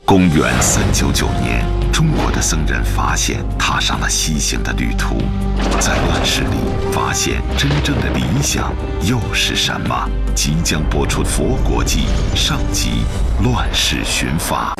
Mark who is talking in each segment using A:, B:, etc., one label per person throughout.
A: 公元399年，中国的僧人发现踏上了西行的旅途，在乱世里发现真正的理想又是什么？即将播出《佛国记》上集《乱世寻法》。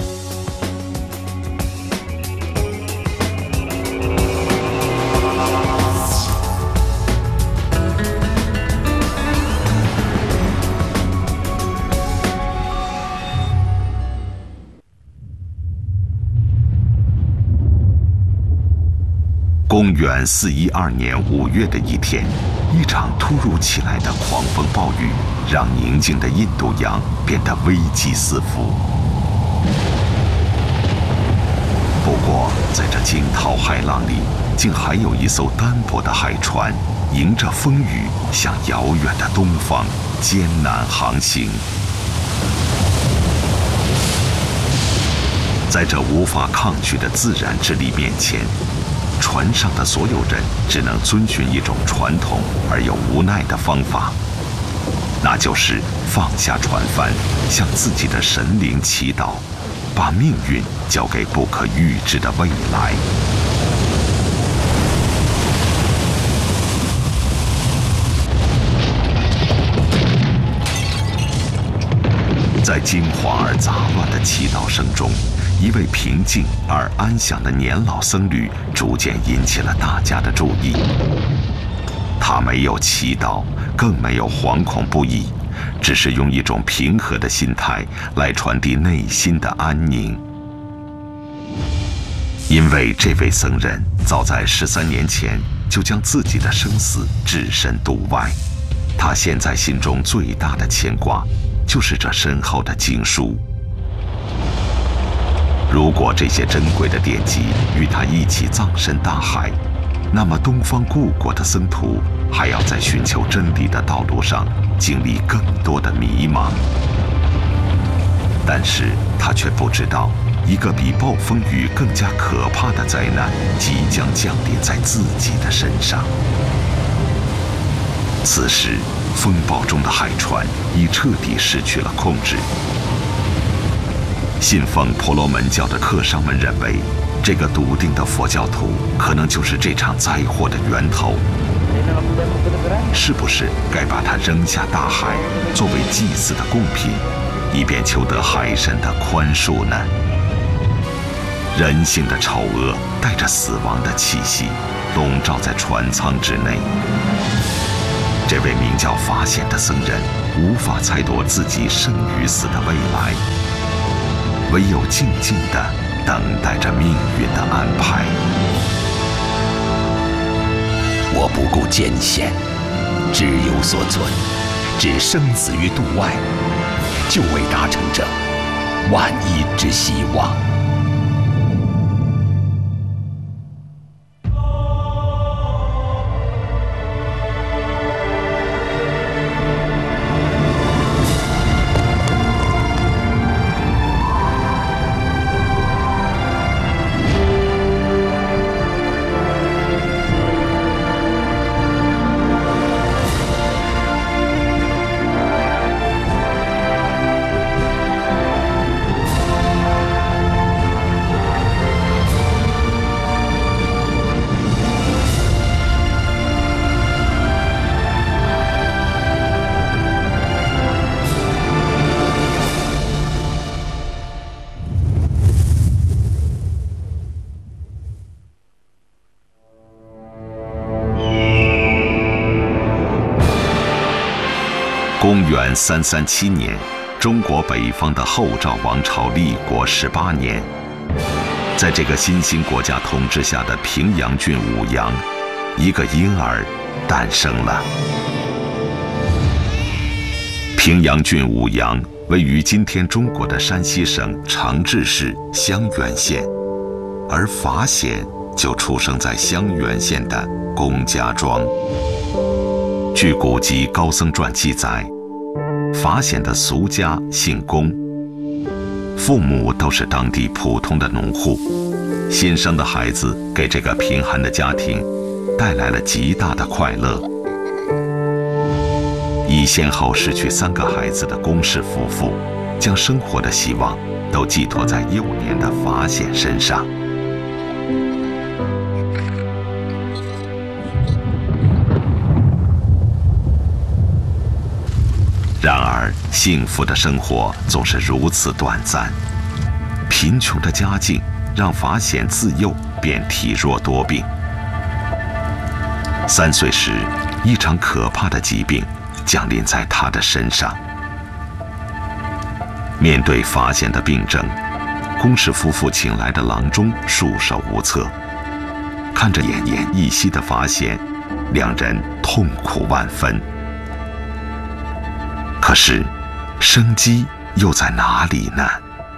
A: 公元412年5月的一天，一场突如其来的狂风暴雨，让宁静的印度洋变得危机四伏。不过，在这惊涛骇浪里，竟还有一艘单薄的海船，迎着风雨，向遥远的东方艰难航行。在这无法抗拒的自然之力面前，船上的所有人只能遵循一种传统而又无奈的方法，那就是放下船帆，向自己的神灵祈祷，把命运交给不可预知的未来。在惊慌而杂乱的祈祷声中，一位平静而安详的年老僧侣逐渐引起了大家的注意。他没有祈祷，更没有惶恐不已，只是用一种平和的心态来传递内心的安宁。因为这位僧人早在13年前就将自己的生死置身度外，他现在心中最大的牵挂就是这身后的经书。如果这些珍贵的典籍与他一起葬身大海，那么东方故国的僧徒还要在寻求真理的道路上经历更多的迷茫。但是他却不知道，一个比暴风雨更加可怕的灾难即将降临在自己的身上。此时，风暴中的海船已彻底失去了控制。信奉婆罗门教的克商们认为，这个笃定的佛教徒可能就是这场灾祸的源头。是不是该把它扔下大海，作为祭祀的贡品，以便求得海神的宽恕呢？人性的丑恶带着死亡的气息，笼罩在船舱之内。这位名叫法显的僧人无法猜度自己生与死的未来，唯有静静地等待着命运的安排。
B: 我不顾艰险，只有所存，置生死于度外，就为达成这万亿之希望。
A: 公元337年，中国北方的后赵王朝立国18年，在这个新兴国家统治下的平阳郡舞阳，一个婴儿诞生了。平阳郡舞阳位于今天中国的山西省长治市襄垣县，而法显就出生在襄垣县的龚家庄。据古籍《高僧传》记载，法显的俗家姓龚，父母都是当地普通的农户。新生的孩子给这个贫寒的家庭带来了极大的快乐。已先后失去3个孩子的龚氏夫妇，将生活的希望都寄托在幼年的法显身上。然而，幸福的生活总是如此短暂。贫穷的家境让法显自幼便体弱多病。3岁时，一场可怕的疾病降临在他的身上。面对法显的病症，龚氏夫妇请来的郎中束手无策。看着奄奄一息的法显，两人痛苦万分。可是，生机又在哪里呢？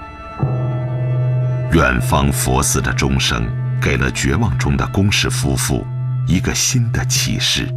A: 远方佛寺的钟声给了绝望中的龚氏夫妇一个新的启示。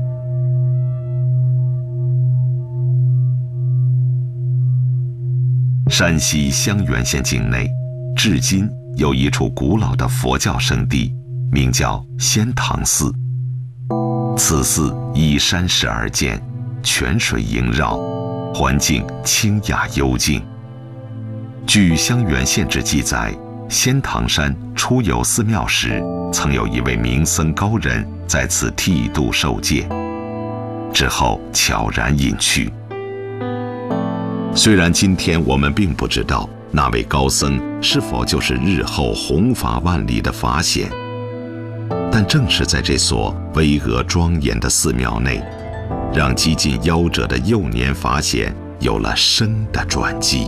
A: 山西襄垣县境内，至今有一处古老的佛教圣地，名叫仙堂寺。此寺依山势而建，泉水萦绕，环境清雅幽静。据襄垣县志记载，仙堂山初有寺庙时，曾有一位名僧高人在此剃度受戒，之后悄然隐去。虽然今天我们并不知道那位高僧是否就是日后弘法万里的法显，但正是在这所巍峨庄严的寺庙内，让几近夭折的幼年法显有了生的转机。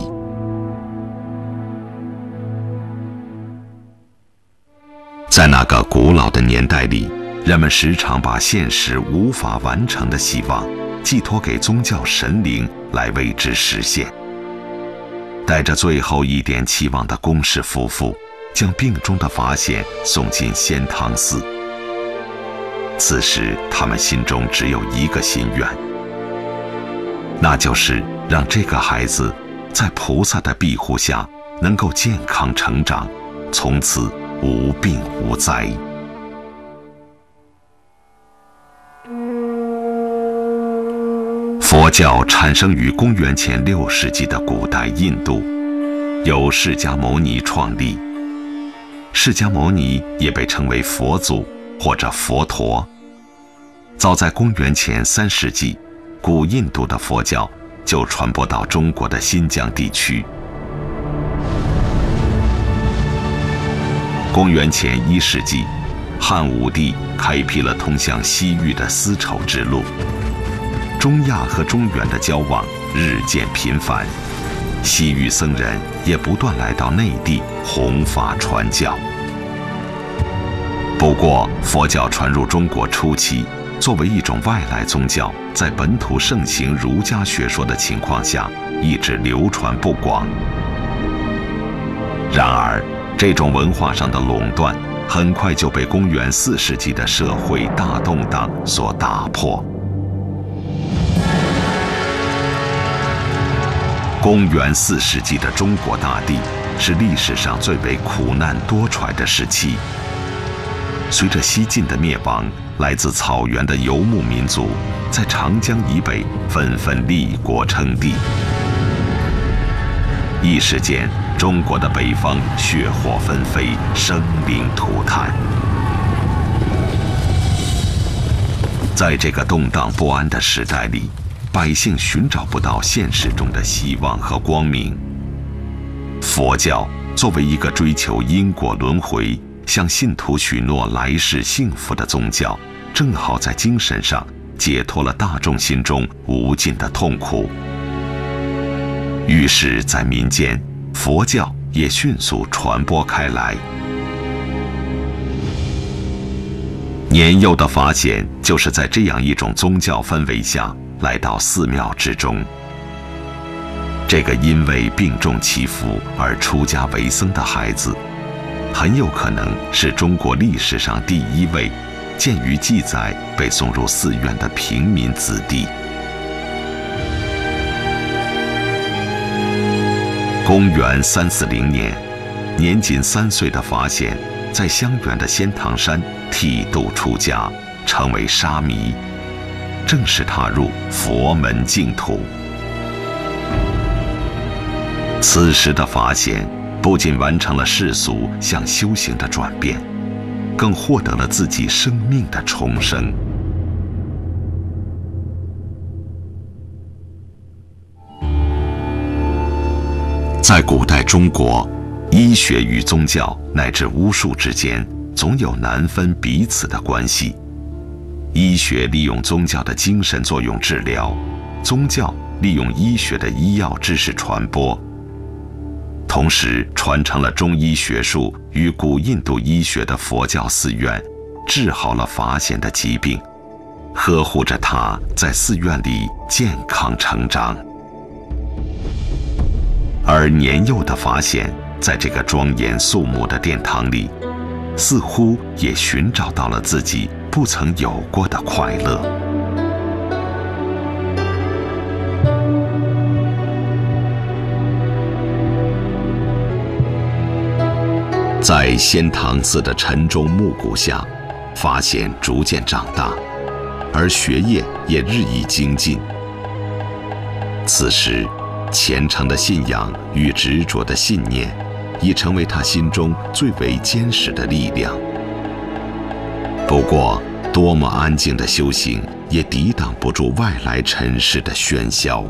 A: 在那个古老的年代里，人们时常把现实无法完成的希望寄托给宗教神灵来为之实现。带着最后一点期望的龚氏夫妇，将病中的法显送进仙堂寺。此时，他们心中只有一个心愿，那就是让这个孩子在菩萨的庇护下能够健康成长，从此无病无灾。佛教产生于公元前6世纪的古代印度，由释迦牟尼创立。释迦牟尼也被称为佛祖或者佛陀。早在公元前3世纪，古印度的佛教就传播到中国的新疆地区。公元前1世纪，汉武帝开辟了通向西域的丝绸之路。中亚和中原的交往日渐频繁，西域僧人也不断来到内地弘法传教。不过，佛教传入中国初期，作为一种外来宗教，在本土盛行儒家学说的情况下，一直流传不广。然而，这种文化上的垄断，很快就被公元4世纪的社会大动荡所打破。公元4世纪的中国大地是历史上最为苦难多舛的时期。随着西晋的灭亡，来自草原的游牧民族在长江以北纷纷立国称帝。一时间，中国的北方血火纷飞，生灵涂炭。在这个动荡不安的时代里，百姓寻找不到现实中的希望和光明。佛教作为一个追求因果轮回、向信徒许诺来世幸福的宗教，正好在精神上解脱了大众心中无尽的痛苦。于是，在民间，佛教也迅速传播开来。年幼的法显就是在这样一种宗教氛围下来到寺庙之中。这个因为病重祈福而出家为僧的孩子，很有可能是中国历史上第一位鉴于记载被送入寺院的平民子弟。公元340年，年仅3岁的法显在襄垣的仙堂山剃度出家，成为沙弥，正式踏入佛门净土。 此时的法显不仅完成了世俗向修行的转变，更获得了自己生命的重生。在古代中国，医学与宗教乃至巫术之间总有难分彼此的关系。医学利用宗教的精神作用治疗，宗教利用医学的医药知识传播，同时传承了中医学术与古印度医学的佛教寺院，治好了法显的疾病，呵护着他在寺院里健康成长。而年幼的法显在这个庄严肃穆的殿堂里，似乎也寻找到了自己不曾有过的快乐。在仙堂寺的晨钟暮鼓下，法显逐渐长大，而学业也日益精进。此时，虔诚的信仰与执着的信念已成为他心中最为坚实的力量。不过，多么安静的修行也抵挡不住外来尘世的喧嚣。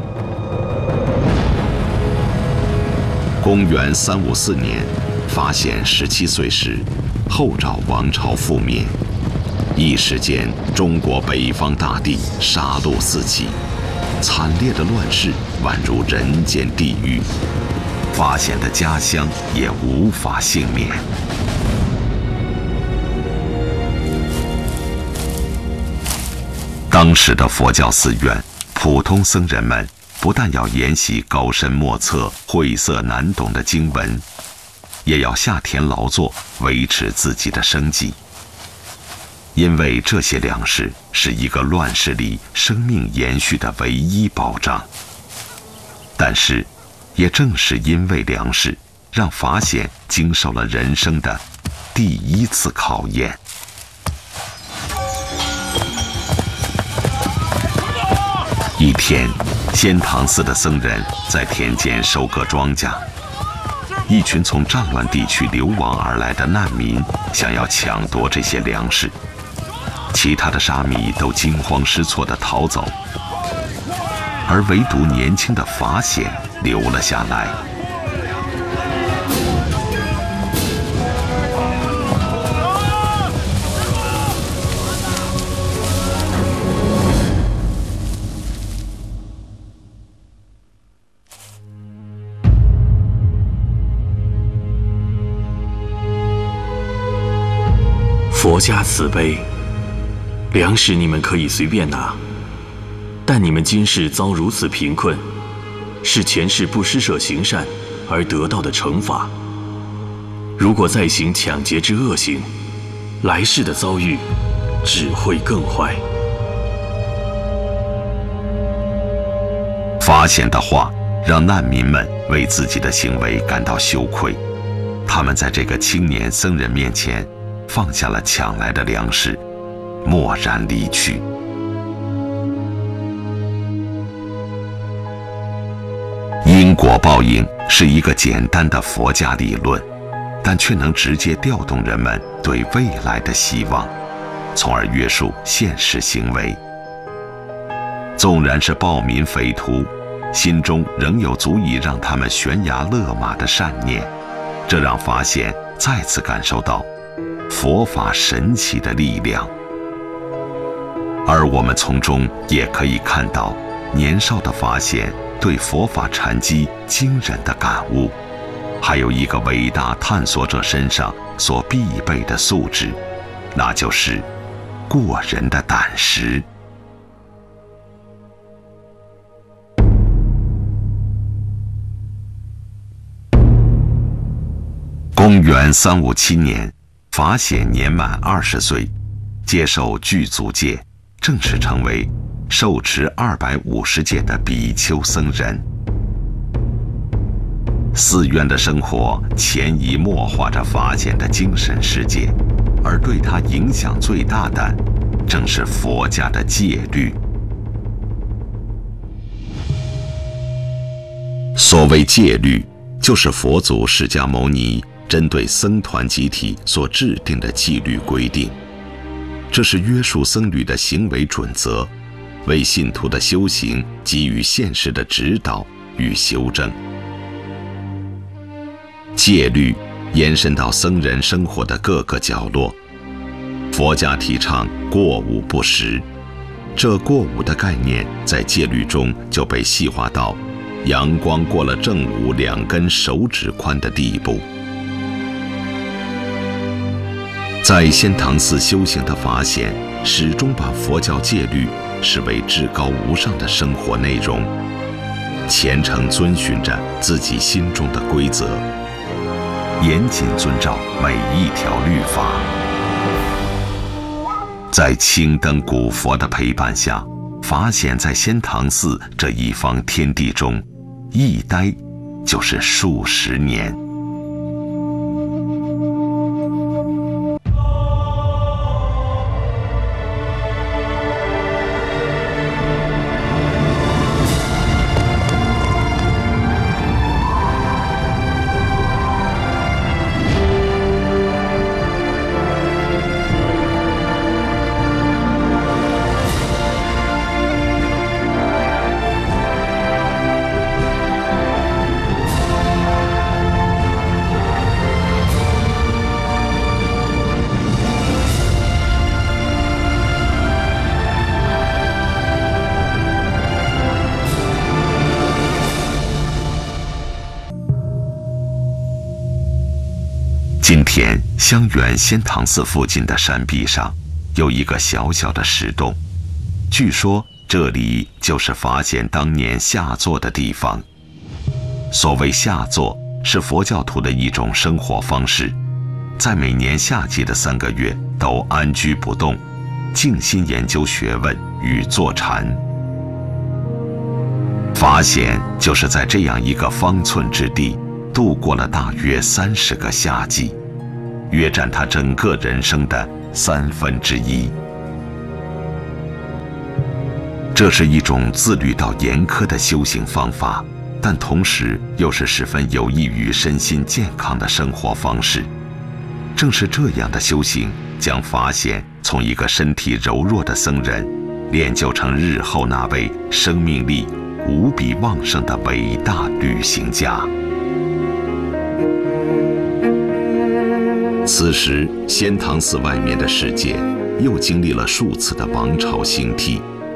A: 公元354年，法显17岁时，后赵王朝覆灭，一时间中国北方大地杀戮四起，惨烈的乱世宛如人间地狱，法显的家乡也无法幸免。当时的佛教寺院，普通僧人们不但要研习高深莫测、晦涩难懂的经文，也要下田劳作，维持自己的生计。因为这些粮食是一个乱世里生命延续的唯一保障。但是，也正是因为粮食，让法显经受了人生的第一次考验。一天，仙堂寺的僧人在田间收割庄稼，一群从战乱地区流亡而来的难民想要抢夺这些粮食，其他的沙弥都惊慌失措地逃走，而唯独年轻的法显留了下来。
C: 佛家慈悲，粮食你们可以随便拿，但你们今世遭如此贫困，是前世不施舍行善而得到的惩罚。如果再行抢劫之恶行，来世的遭遇只会更坏。
A: 法显的话让难民们为自己的行为感到羞愧，他们在这个青年僧人面前放下了抢来的粮食，默然离去。因果报应是一个简单的佛家理论，但却能直接调动人们对未来的希望，从而约束现实行为。纵然是暴民匪徒，心中仍有足以让他们悬崖勒马的善念，这让法显再次感受到佛法神奇的力量。而我们从中也可以看到年少的法显对佛法禅机惊人的感悟，还有一个伟大探索者身上所必备的素质，那就是过人的胆识。公元357年，法显年满20岁，接受具足戒，正式成为受持250戒的比丘僧人。寺院的生活潜移默化着法显的精神世界，而对他影响最大的，正是佛家的戒律。 所谓戒律，就是佛祖释迦牟尼针对僧团集体所制定的纪律规定，这是约束僧侣的行为准则，为信徒的修行给予现实的指导与修正。戒律延伸到僧人生活的各个角落。佛家提倡过午不食，这过午的概念在戒律中就被细化到阳光过了正午2根手指宽的地步。在仙堂寺修行的法显，始终把佛教戒律视为至高无上的生活内容，虔诚遵循着自己心中的规则，严谨遵照每一条律法。在青灯古佛的陪伴下，法显在仙堂寺这一方天地中，一待就是数十年。今天，香园仙堂寺附近的山壁上，有一个小小的石洞，据说这里就是法显当年下座的地方。所谓下座，是佛教徒的一种生活方式，在每年夏季的3个月都安居不动，静心研究学问与坐禅。法显就是在这样一个方寸之地，度过了大约30个夏季，约占他整个人生的1/3。这是一种自律到严苛的修行方法，但同时又是十分有益于身心健康的生活方式。正是这样的修行，将法显从一个身体柔弱的僧人，练就成日后那位生命力无比旺盛的伟大旅行家。此时，仙堂寺外面的世界又经历了数次的王朝兴替。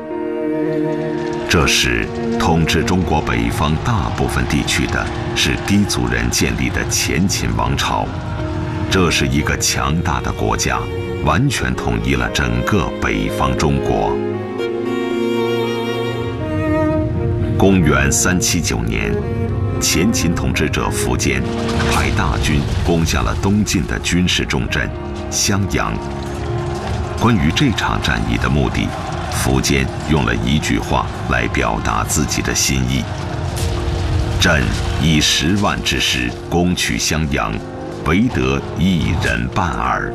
A: 这时，统治中国北方大部分地区的是氐族人建立的前秦王朝，这是一个强大的国家，完全统一了整个北方中国。公元379年，前秦统治者苻坚派大军攻下了东晋的军事重镇襄阳。关于这场战役的目的，苻坚用了一句话来表达自己的心意：朕以10万之师攻取襄阳，唯得1人半耳。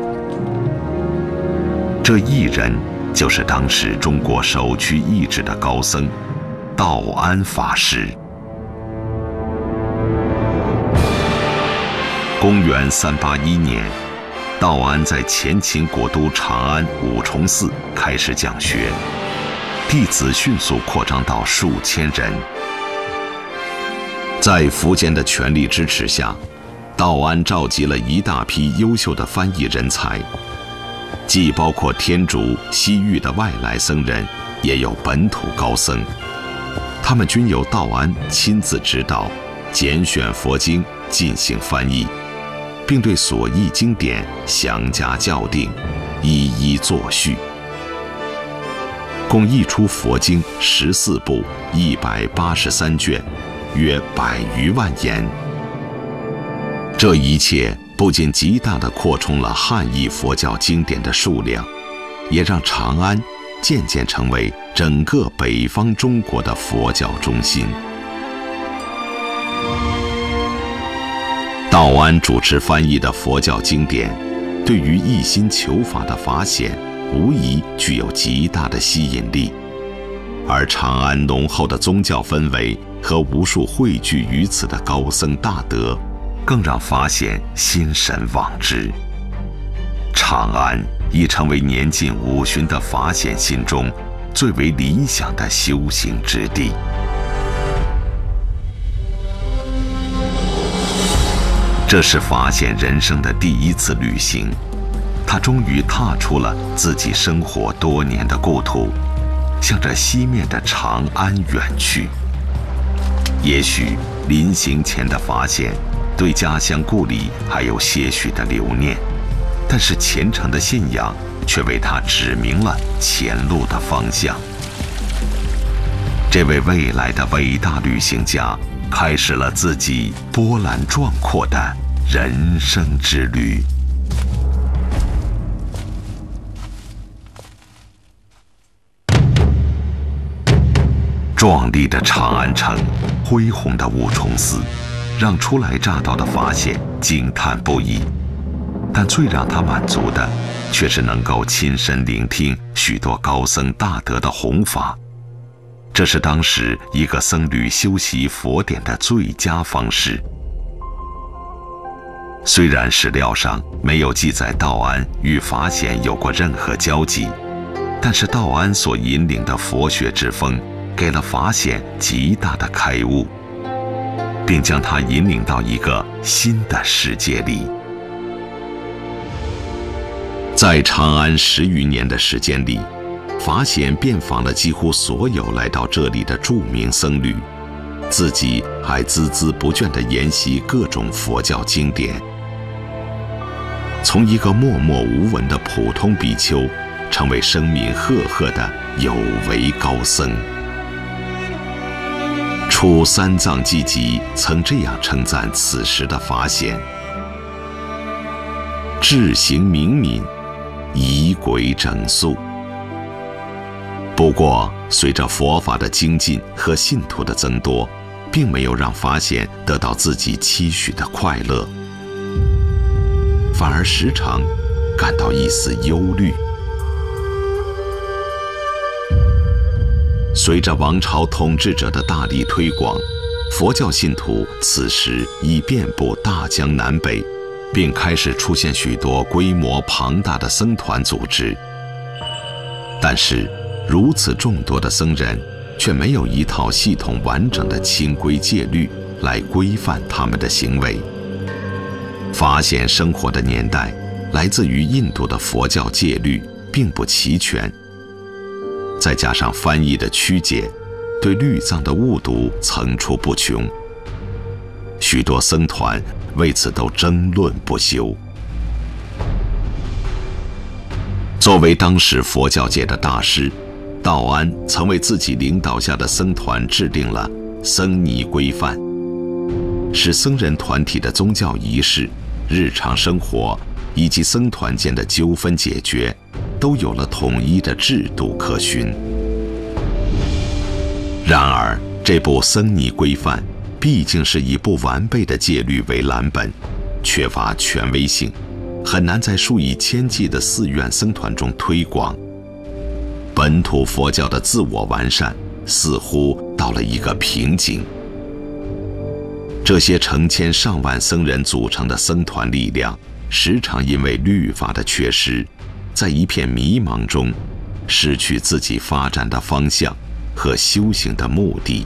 A: 这1人就是当时中国首屈一指的高僧道安法师。公元381年，道安在前秦国都长安五重寺开始讲学，弟子迅速扩张到数千人。在苻坚的全力支持下，道安召集了一大批优秀的翻译人才，既包括天竺、西域的外来僧人，也有本土高僧，他们均由道安亲自指导，拣选佛经进行翻译，并对所译经典详加校订，一一作序，共译出佛经14部183卷，约100余万言。这一切不仅极大地扩充了汉译佛教经典的数量，也让长安渐渐成为整个北方中国的佛教中心。道安主持翻译的佛教经典，对于一心求法的法显，无疑具有极大的吸引力。而长安浓厚的宗教氛围， 和无数汇聚于此的高僧大德，更让法显心神往之。长安已成为年近50的法显心中最为理想的修行之地。这是法显人生的第一次旅行，他终于踏出了自己生活多年的故土，向着西面的长安远去。也许临行前的法显对家乡故里还有些许的留念，但是虔诚的信仰却为他指明了前路的方向。这位未来的伟大旅行家开始了自己波澜壮阔的人生之旅。壮丽的长安城，恢宏的五重寺，让初来乍到的法显惊叹不已。但最让他满足的，却是能够亲身聆听许多高僧大德的弘法。这是当时一个僧侣修习佛典的最佳方式。虽然史料上没有记载道安与法显有过任何交集，但是道安所引领的佛学之风，给了法显极大的开悟，并将他引领到一个新的世界里。在长安10余年的时间里，法显遍访了几乎所有来到这里的著名僧侣，自己还孜孜不倦地研习各种佛教经典。从一个默默无闻的普通比丘，成为声名赫赫的有为高僧。出三藏记集曾这样称赞此时的法显：志行明敏，仪轨整肃。不过，随着佛法的精进和信徒的增多，并没有让法显得到自己期许的快乐，反而时常感到一丝忧虑。随着王朝统治者的大力推广，佛教信徒此时已遍布大江南北，并开始出现许多规模庞大的僧团组织。但是，如此众多的僧人，却没有一套系统完整的清规戒律来规范他们的行为。法显生活的年代，来自于印度的佛教戒律并不齐全，再加上翻译的曲解，对律藏的误读层出不穷，许多僧团为此都争论不休。作为当时佛教界的大师，道安曾为自己领导下的僧团制定了僧尼规范，使僧人团体的宗教仪式、日常生活以及僧团间的纠纷解决，都有了统一的制度可循。然而，这部僧尼规范毕竟是以不完备的戒律为蓝本，缺乏权威性，很难在数以千计的寺院僧团中推广。本土佛教的自我完善似乎到了一个瓶颈。这些成千上万僧人组成的僧团力量，时常因为律法的缺失，在一片迷茫中失去自己发展的方向和修行的目的。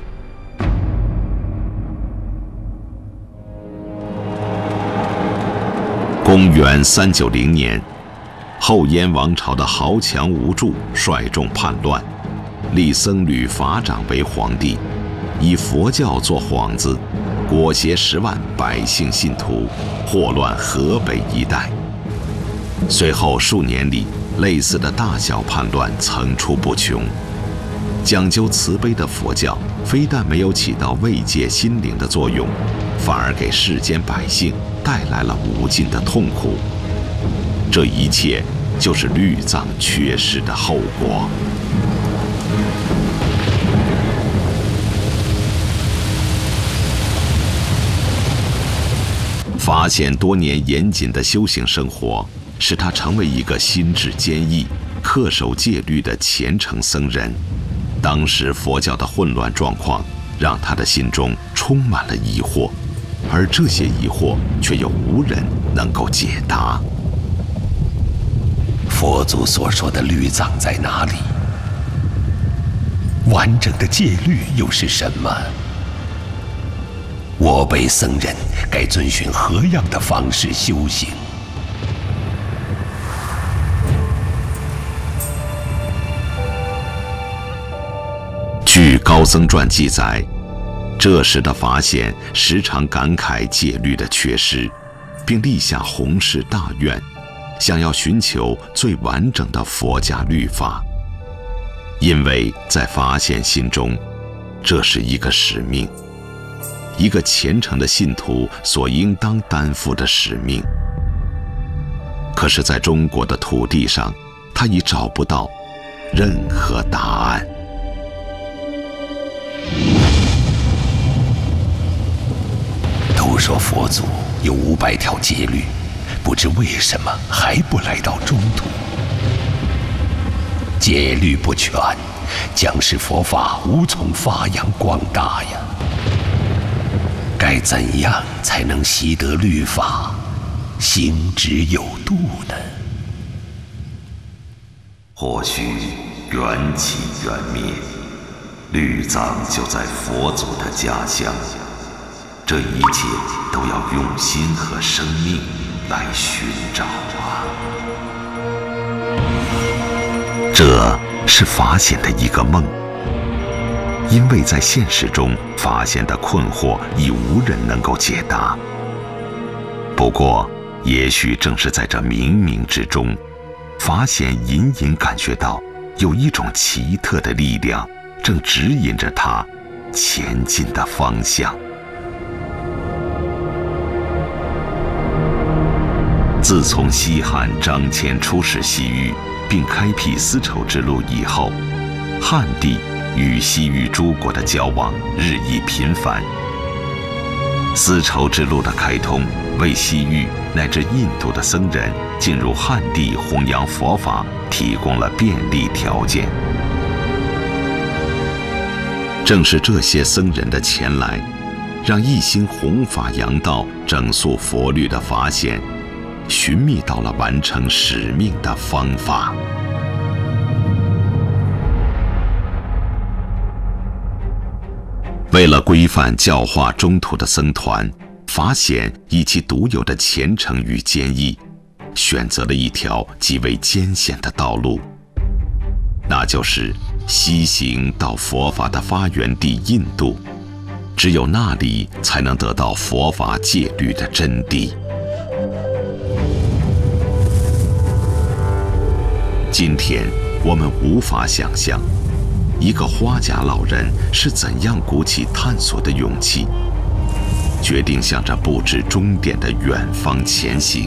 A: 公元390年，后燕王朝的豪强无助率众叛乱，立僧侣法长为皇帝，以佛教做幌子，裹挟10万百姓信徒，祸乱河北一带。随后数年里，类似的大小叛乱层出不穷。讲究慈悲的佛教，非但没有起到慰藉心灵的作用，反而给世间百姓带来了无尽的痛苦。这一切就是律藏缺失的后果。法显多年严谨的修行生活，使他成为一个心智坚毅、恪守戒律的虔诚僧人。当时佛教的混乱状况， 让他的心中充满了疑惑，而这些疑惑却又无人能够解答。
B: 佛祖所说的律藏在哪里？完整的戒律又是什么？我辈僧人该遵循何样的方式修行？
A: 据高僧传记载，这时的法显时常感慨戒律的缺失，并立下宏誓大愿，想要寻求最完整的佛家律法。因为在法显心中，这是一个使命，一个虔诚的信徒所应当担负的使命。可是在中国的土地上，他已找不到任何答案。
B: 都说佛祖有500条戒律，不知为什么还不来到中土？戒律不全，将使佛法无从发扬光大呀！该怎样才能习得律法，行之有度呢？
A: 或许缘起缘灭，律藏就在佛祖的家乡。这一切都要用心和生命来寻找啊！这是法显的一个梦，因为在现实中，法显的困惑已无人能够解答。不过，也许正是在这冥冥之中，法显隐隐感觉到有一种奇特的力量正指引着他前进的方向。自从西汉张骞出使西域，并开辟丝绸之路以后，汉地与西域诸国的交往日益频繁。丝绸之路的开通，为西域乃至印度的僧人进入汉地弘扬佛法提供了便利条件。正是这些僧人的前来，让一心弘法扬道、整肃佛律的法显寻觅到了完成使命的方法。为了规范教化中土的僧团，法显以其独有的虔诚与坚毅，选择了一条极为艰险的道路，那就是西行到佛法的发源地印度，只有那里才能得到佛法戒律的真谛。今天我们无法想象，一个花甲老人是怎样鼓起探索的勇气，决定向着不知终点的远方前行。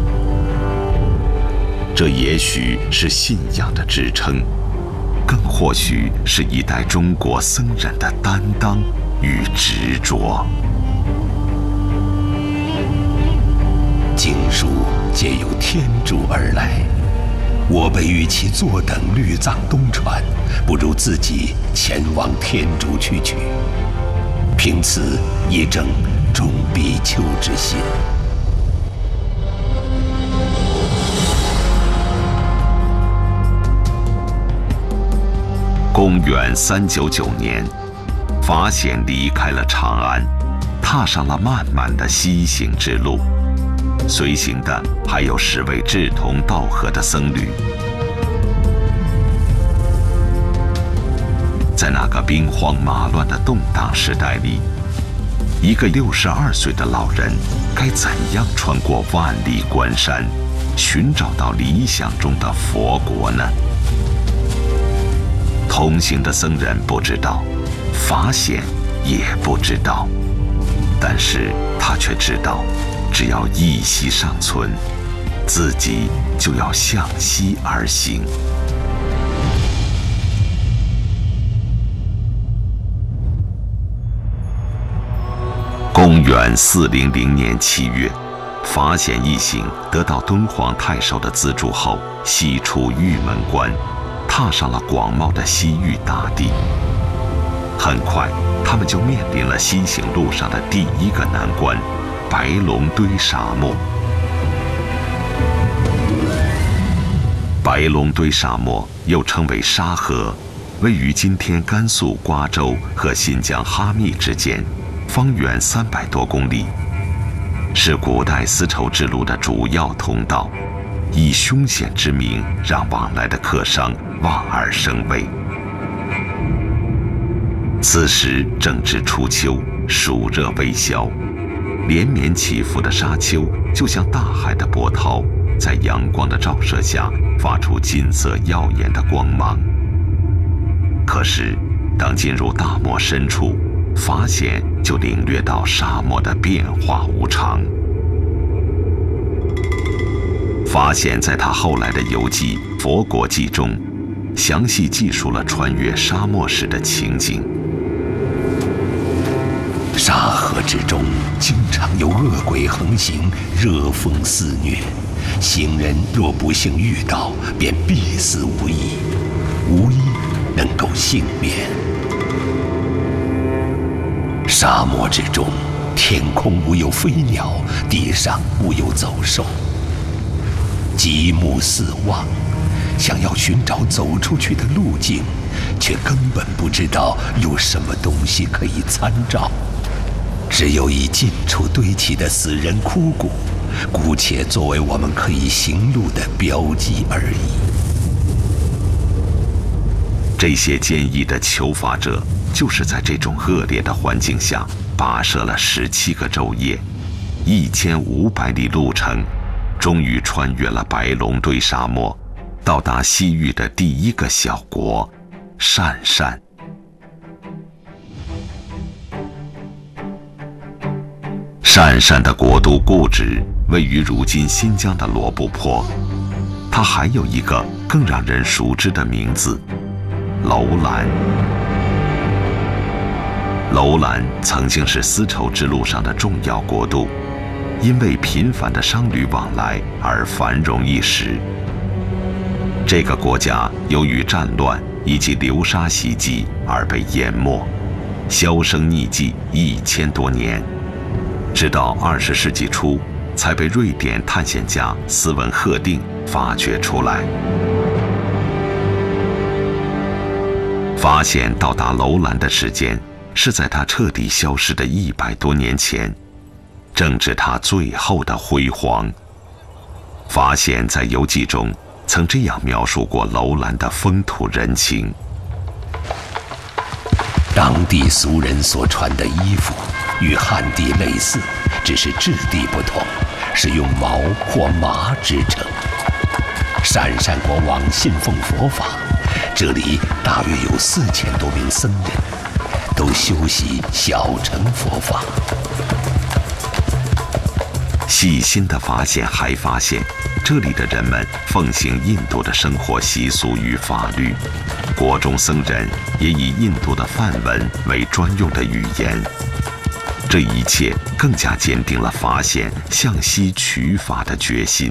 A: 这也许是信仰的支撑，更或许是一代中国僧人的担当与执着。
B: 经书皆由天主而来，我辈与其坐等律藏东传，不如自己前往天竺去取，凭此以正众比丘之心。
A: 公元399年，法显离开了长安，踏上了漫漫的西行之路。随行的还有10位志同道合的僧侣。在那个兵荒马乱的动荡时代里，一个62岁的老人该怎样穿过万里关山，寻找到理想中的佛国呢？同行的僧人不知道，法显也不知道，但是他却知道，只要一息尚存，自己就要向西而行。公元400年7月，法显一行得到敦煌太守的资助后，西出玉门关，踏上了广袤的西域大地。很快， 他们就面临了西行路上的第一个难关——白龙堆沙漠。白龙堆沙漠又称为沙河，位于今天甘肃瓜州和新疆哈密之间，方圆300多公里，是古代丝绸之路的主要通道，以凶险之名让往来的客商望而生畏。此时正值初秋，暑热微消，连绵起伏的沙丘就像大海的波涛，在阳光的照射下发出金色耀眼的光芒。可是，当进入大漠深处，法显就领略到沙漠的变化无常。法显在他后来的游记《佛国记》中，详细记述了穿越沙漠时的情景。
B: 沙河之中，经常有恶鬼横行，热风肆虐。行人若不幸遇到，便必死无疑，无一能够幸免。沙漠之中，天空无有飞鸟，地上无有走兽。极目四望，想要寻找走出去的路径，却根本不知道有什么东西可以参照。只有以近处堆起的死人枯骨，姑且作为我们可以行路的标记而已。
A: 这些坚毅的求法者，就是在这种恶劣的环境下，跋涉了17个昼夜，1500里路程，终于穿越了白龙堆沙漠，到达西域的第一个小国鄯善。鄯善的国都固执位于如今新疆的罗布泊，它还有一个更让人熟知的名字——楼兰。楼兰曾经是丝绸之路上的重要国都，因为频繁的商旅往来而繁荣一时。这个国家由于战乱以及流沙袭击而被淹没，销声匿迹1000多年。直到20世纪初，才被瑞典探险家斯文赫定发掘出来。发现到达楼兰的时间是在他彻底消失的100多年前，正值他最后的辉煌。发现在游记中曾这样描述过楼兰的风土人情：
B: 当地俗人所穿的衣服与汉地类似，只是质地不同，是用毛或麻织成。鄯善国王信奉佛法，这里大约有4000多名僧人，都修习小乘佛法。
A: 细心的发现还发现，这里的人们奉行印度的生活习俗与法律，国中僧人也以印度的梵文为专用的语言。这一切更加坚定了法显向西取法的决心。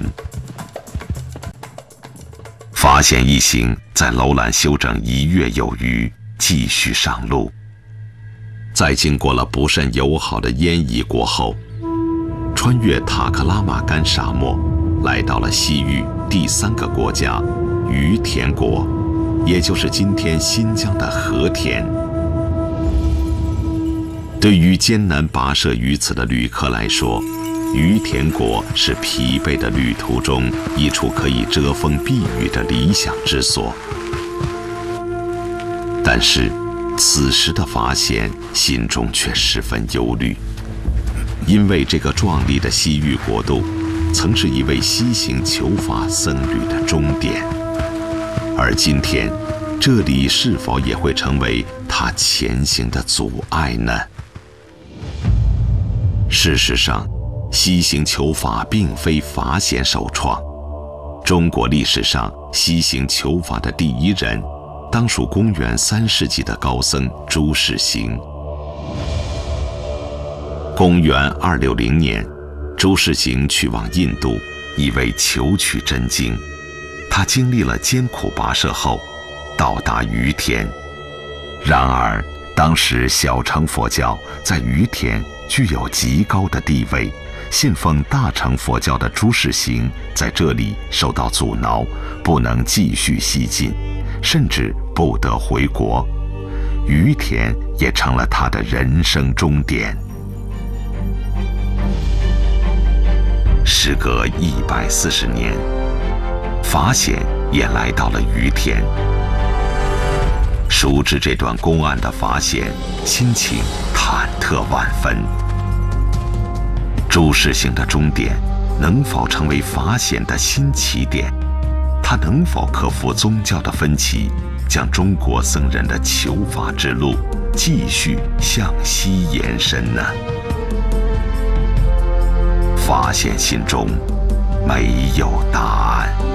A: 法显一行在楼兰休整1月有余，继续上路。在经过了不甚友好的燕夷国后，穿越塔克拉玛干沙漠，来到了西域第3个国家于田国，也就是今天新疆的和田。对于艰难跋涉于此的旅客来说，于田国是疲惫的旅途中一处可以遮风避雨的理想之所。但是，此时的法显心中却十分忧虑，因为这个壮丽的西域国度，曾是一位西行求法僧侣的终点，而今天，这里是否也会成为他前行的阻碍呢？事实上，西行求法并非法显首创。中国历史上西行求法的第一人，当属公元3世纪的高僧朱士行。公元260年，朱士行去往印度，以为求取真经。他经历了艰苦跋涉后，到达于田。然而， 当时小乘佛教在于田具有极高的地位，信奉大乘佛教的朱士行在这里受到阻挠，不能继续西进，甚至不得回国。于田也成了他的人生终点。时隔140年，法显也来到了于田。熟知这段公案的法显，心情忐忑万分。朱士行的终点能否成为法显的新起点？他能否克服宗教的分歧，将中国僧人的求法之路继续向西延伸呢？法显心中没有答案。